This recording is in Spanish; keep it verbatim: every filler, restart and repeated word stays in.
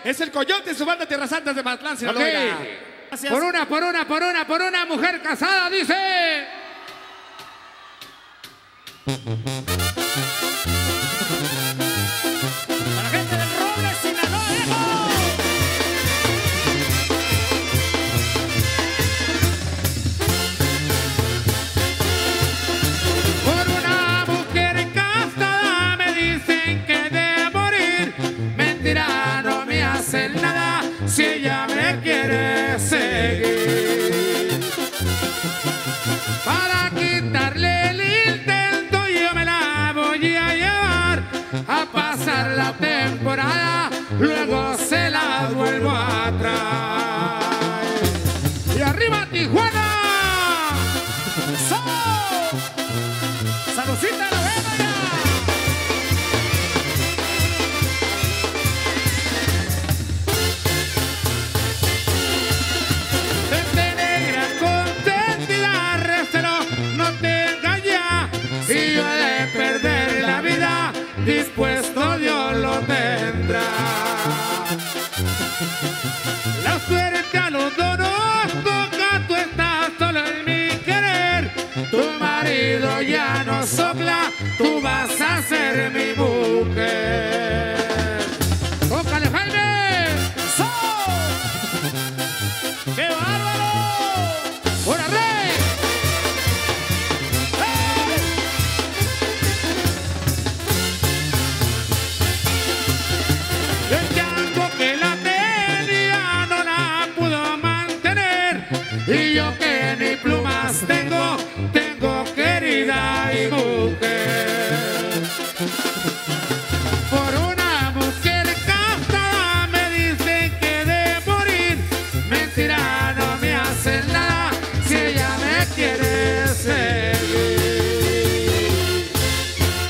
Es el Coyote y su banda Tierra Santa de Mazatlán, Sinaloa. Okay. Gracias. Por una, por una, por una, por una mujer casada, dice. Para la gente del Roble, Sinaloa, viejo. Por una mujer casada me dicen que de morir. Mentira, no me hacen nada si ella me quiere seguir. Para quitarle el intento yo me la voy a llevar a pasar la temporada, luego se la vuelvo a traer. Y arriba Tijuana. ¡So! ¡Salucita la vena ya! Vente negra contenta, recelo no te engaña. Y yo he de perder la vida, dispuesto Dios lo tendrá. La suerte a los dos nos toca, tú estás solo en mi querer. Tu marido ya no sopla, tú vas a ser mi mujer. ¡Tócale, Jaime! ¡So! ¡Qué bárbaro! ¡Hora, rey! ¡Hey! El chango que la tenía no la pudo mantener. Y yo que ni plumas tengo,